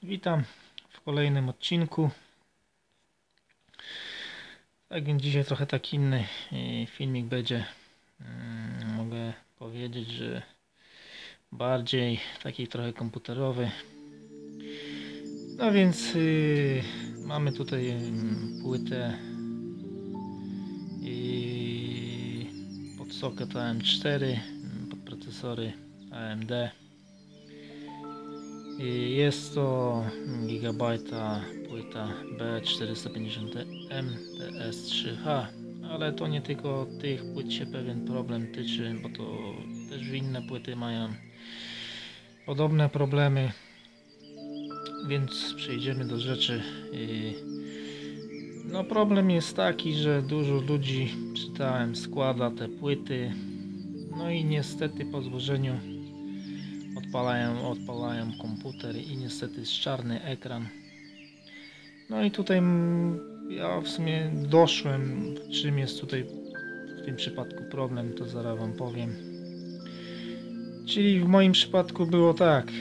Witam w kolejnym odcinku. Tak więc dzisiaj trochę taki inny filmik będzie. Mogę powiedzieć, że bardziej taki trochę komputerowy. No więc mamy tutaj płytę pod socket AM4, pod procesory AMD. Jest to gigabajta płyta B450M DS3H, ale to nie tylko tych płyt się pewien problem tyczy, bo to też inne płyty mają podobne problemy, więc przejdziemy do rzeczy. No problem jest taki, że dużo ludzi, czytałem, składa te płyty, no i niestety po złożeniu odpalają komputer i niestety jest czarny ekran. No i tutaj ja w sumie doszłem, czym jest tutaj w tym przypadku problem, to zaraz wam powiem. Czyli w moim przypadku było tak,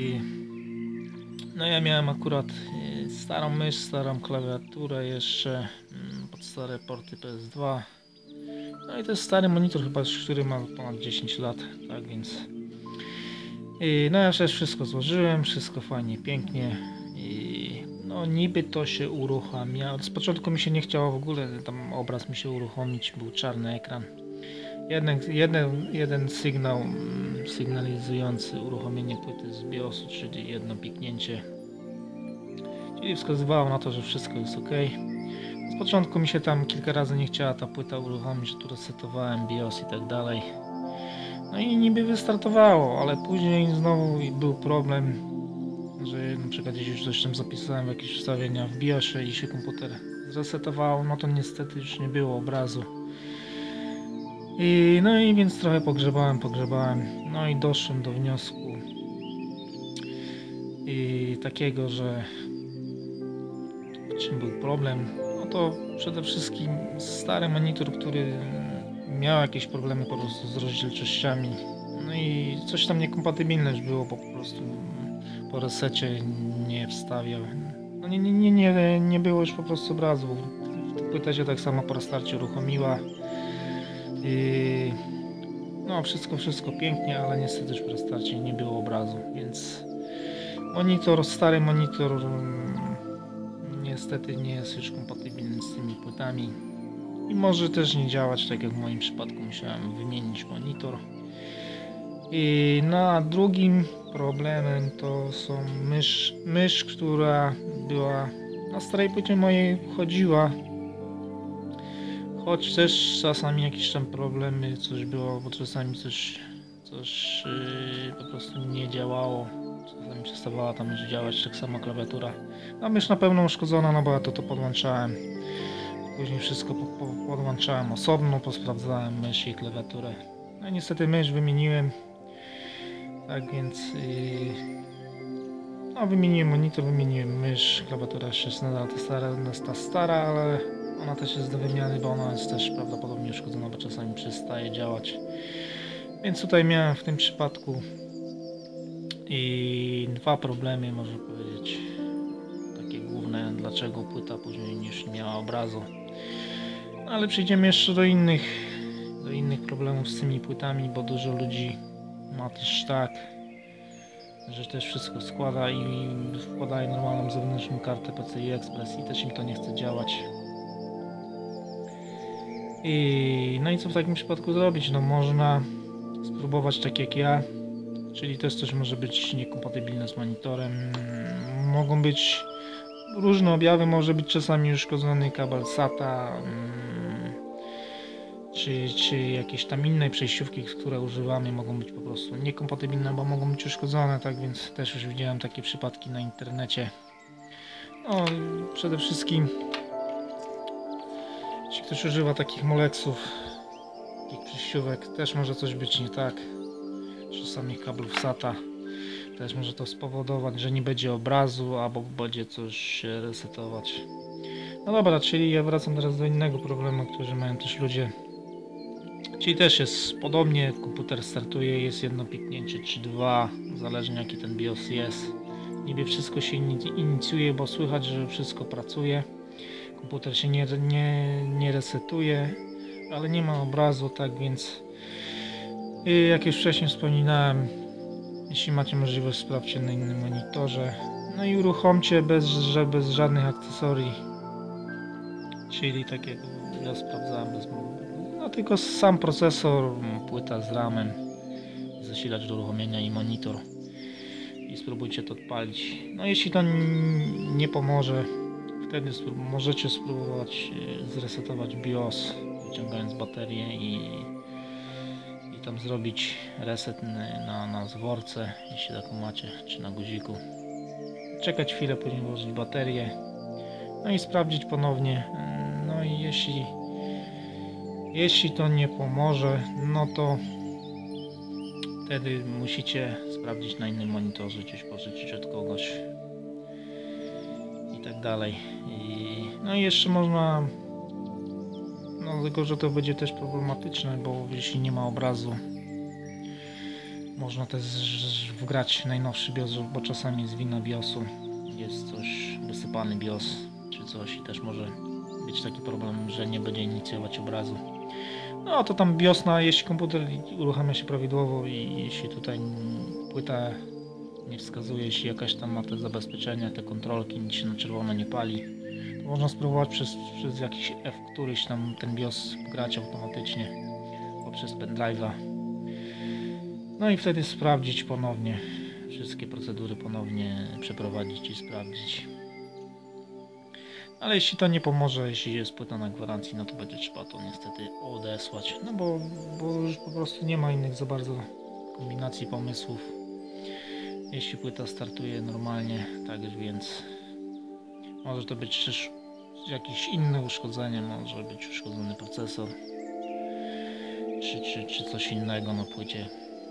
no ja miałem akurat starą mysz, starą klawiaturę jeszcze pod stare porty PS2. No i to jest stary monitor chyba, który ma ponad 10 lat, tak więc no ja też wszystko złożyłem, wszystko fajnie, pięknie i no niby to się uruchamia. Z początku mi się nie chciało w ogóle tam obraz mi się uruchomić, był czarny ekran. Jeden sygnał sygnalizujący uruchomienie płyty z BIOSu, czyli jedno piknięcie, czyli wskazywało na to, że wszystko jest ok. Z początku mi się tam kilka razy nie chciała ta płyta uruchomić, tu resetowałem BIOS i tak dalej. No i niby wystartowało, ale później znowu był problem, że na przykład jeśli już coś tam zapisałem, jakieś ustawienia w BIOSie i się komputer zresetował, no to niestety już nie było obrazu. No i więc trochę pogrzebałem, no i doszłem do wniosku takiego, że czym był problem, no to przede wszystkim stary monitor, który miał jakieś problemy po prostu z rozdzielczościami, no i coś tam niekompatybilne już było, bo po prostu po resecie nie wstawiał, no nie było już po prostu obrazu. Płyta się tak samo po restarcie uruchomiła i no wszystko pięknie, ale niestety już po restarcie nie było obrazu, więc stary monitor niestety nie jest już kompatybilny z tymi płytami i może też nie działać, tak jak w moim przypadku musiałem wymienić monitor. No a drugim problemem to są mysz, która była na starej płycie mojej, chodziła, choć też czasami jakieś tam problemy, coś było, bo czasami coś po prostu nie działało, czasami przestawała tam już działać, tak samo klawiatura. A mysz na pełno uszkodzona, no bo ja to podłączałem. Później wszystko podłączałem osobno, posprawdzałem mysz i klawiaturę. No i niestety mysz wymieniłem. Tak więc no wymieniłem monitor, wymieniłem mysz, klawiatura jeszcze jest nadal ta stara, ale ona też jest do wymiany, bo ona jest też prawdopodobnie uszkodzona, bo czasami przestaje działać. Więc tutaj miałem w tym przypadku dwa problemy, można powiedzieć, takie główne, dlaczego płyta później już nie miała obrazu. No, ale przejdziemy jeszcze do innych problemów z tymi płytami, bo dużo ludzi ma też tak, że też wszystko składa i wkładają normalną zewnętrzną kartę PCI Express i też im to nie chce działać. No i co w takim przypadku zrobić? No można spróbować tak jak ja, czyli też coś może być niekompatybilne z monitorem. Mogą być różne objawy, może być czasami uszkodzony kabel SATA, czy jakieś tam inne przejściówki, które używamy, mogą być po prostu niekompatybilne, bo mogą być uszkodzone, tak więc też już widziałem takie przypadki na internecie. No przede wszystkim jeśli ktoś używa takich moleksów, takich przejściówek, też może coś być nie tak, czy samych kablów SATA też może to spowodować, że nie będzie obrazu, albo będzie coś resetować. No dobra, czyli ja wracam teraz do innego problemu, który mają też ludzie. Czyli też jest podobnie, komputer startuje, jest jedno piknięcie czy dwa, zależnie jaki ten BIOS jest. niby wszystko się inicjuje, bo słychać, że wszystko pracuje. Komputer się nie resetuje, ale nie ma obrazu, tak więc jak już wcześniej wspominałem, jeśli macie możliwość, sprawdźcie na innym monitorze. No i uruchomcie bez żadnych akcesorii, czyli tak jak ja sprawdzałem, no tylko sam procesor, płyta z RAM-em, zasilacz do uruchomienia i monitor, i spróbujcie to odpalić. No jeśli to nie pomoże, wtedy możecie spróbować zresetować BIOS, wyciągając baterię i tam zrobić reset na zworce, jeśli taką macie, czy na guziku. Czekać chwilę, później włożyć baterię, no i sprawdzić ponownie. No i jeśli to nie pomoże, no to wtedy musicie sprawdzić na innym monitorze, gdzieś pożyczyć od kogoś i tak dalej. No i jeszcze można, no tylko że to będzie też problematyczne, bo jeśli nie ma obrazu, można też wgrać najnowszy BIOS, bo czasami jest wina BIOSu, jest coś wysypany BIOS czy coś i też może być taki problem, że nie będzie inicjować obrazu. No to tam BIOS, jeśli komputer uruchamia się prawidłowo i jeśli tutaj płyta nie wskazuje, jeśli jakaś tam ma te zabezpieczenia, te kontrolki, nic się na czerwono nie pali, to można spróbować przez jakiś F któryś tam ten BIOS grać automatycznie poprzez pendrive'a. No i wtedy sprawdzić ponownie, wszystkie procedury ponownie przeprowadzić i sprawdzić. Ale jeśli to nie pomoże, jeśli jest płyta na gwarancji, no to będzie trzeba to niestety odesłać, no bo już po prostu nie ma innych za bardzo kombinacji pomysłów. Jeśli płyta startuje normalnie, tak więc może to być też jakieś inne uszkodzenie, może być uszkodzony procesor, czy coś innego na płycie.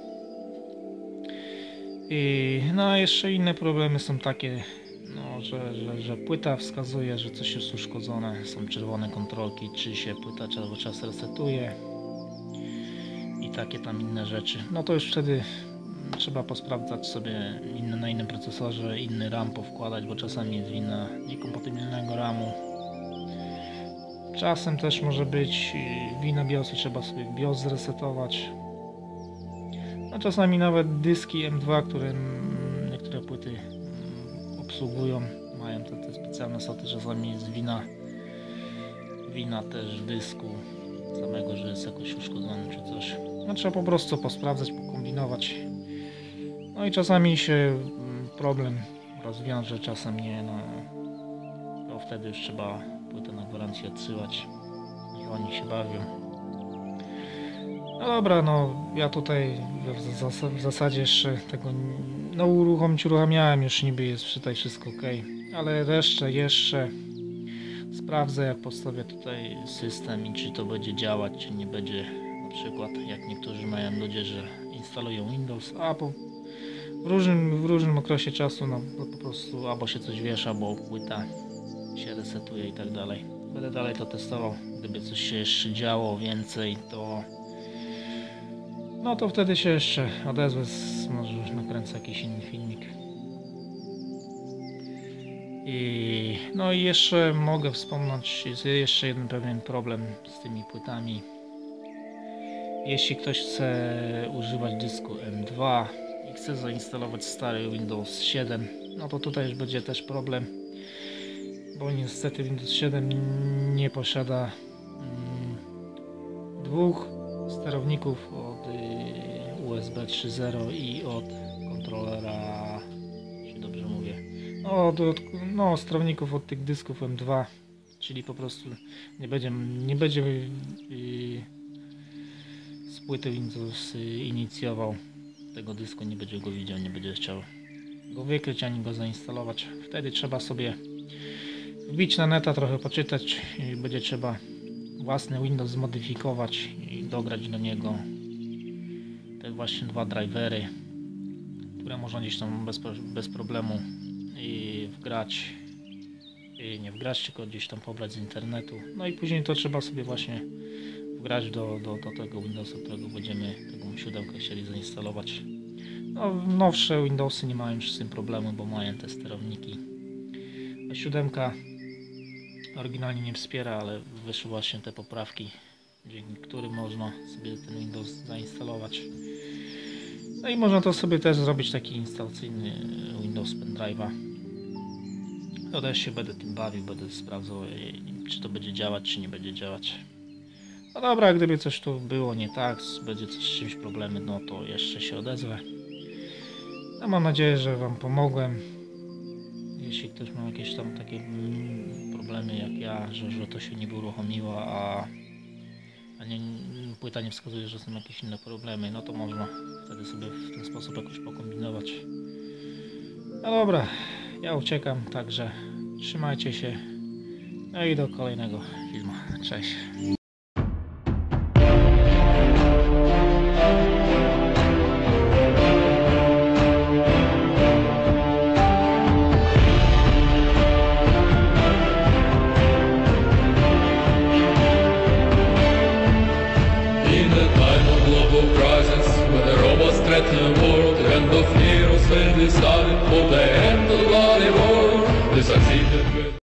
No a jeszcze inne problemy są takie, no, że płyta wskazuje, że coś jest uszkodzone, są czerwone kontrolki, czy się płyta cały czas resetuje i takie tam inne rzeczy. No to już wtedy trzeba posprawdzać sobie na innym procesorze, inny RAM powkładać, bo czasami jest wina niekompatybilnego RAMu. Czasem też może być wina BIOSu, trzeba sobie BIOS zresetować. No czasami nawet dyski M2, które niektóre płyty obsługują, mają te specjalne sloty, czasami jest wina też dysku samego, że jest jakoś uszkodzony czy coś. No trzeba po prostu posprawdzać, pokombinować. No i czasami się problem rozwiąże, czasem nie, no to wtedy już trzeba płytę na gwarancję odsyłać i oni się bawią. No dobra, no ja tutaj w zasadzie jeszcze tego, no uruchamiałem, już niby jest tutaj wszystko ok, ale resztę jeszcze sprawdzę, jak postawię tutaj system i czy to będzie działać, czy nie będzie. Na przykład jak niektórzy mają ludzie, że instalują Windows, a w różnym okresie czasu no po prostu albo się coś wiesza, bo płyta się resetuje i tak dalej. Będę dalej to testował, gdyby coś się jeszcze działo więcej, to no to wtedy się jeszcze odezwę, może już nakręcę jakiś inny filmik. No i jeszcze mogę wspomnieć, jest jeszcze jeden pewien problem z tymi płytami. Jeśli ktoś chce używać dysku M2 i chce zainstalować stary Windows 7, no to tutaj już będzie też problem, bo niestety Windows 7 nie posiada dwóch sterowników od USB 3.0 i od kontrolera, czy dobrze mówię, no sterowników od tych dysków M2, czyli po prostu nie będzie z płyty Windows inicjował tego dysku, nie będzie go widział, nie będzie chciał go wykryć ani go zainstalować. Wtedy trzeba sobie wbić na neta, trochę poczytać i będzie trzeba własny Windows zmodyfikować i dograć do niego te właśnie dwa drivery, które można gdzieś tam bez problemu wgrać, nie wgrać, tylko gdzieś tam pobrać z internetu. No i później to trzeba sobie właśnie wgrać do tego Windowsa, którego będziemy, tego siódemkę chcieli zainstalować. No, nowsze Windowsy nie mają już z tym problemu, bo mają te sterowniki. A 7 oryginalnie nie wspiera, ale wyszły właśnie te poprawki, dzięki którym można sobie ten Windows zainstalować. No i można to sobie też zrobić taki instalacyjny Windows pendrive'a. To też się będę tym bawił, będę sprawdzał, czy to będzie działać, czy nie będzie działać. No dobra, gdyby coś tu było nie tak, będzie coś z czymś problemy, no to jeszcze się odezwę. No mam nadzieję, że Wam pomogłem. Jeśli ktoś ma jakieś tam takie problemy jak ja, że to się nie uruchomiło, a płyta nie wskazuje, że są jakieś inne problemy, no to można wtedy sobie w ten sposób jakoś pokombinować. No dobra, ja uciekam, także trzymajcie się. No i do kolejnego filmu. Cześć. Threaten the world, the end of heroes when they started for the end of the bloody war. They succeeded with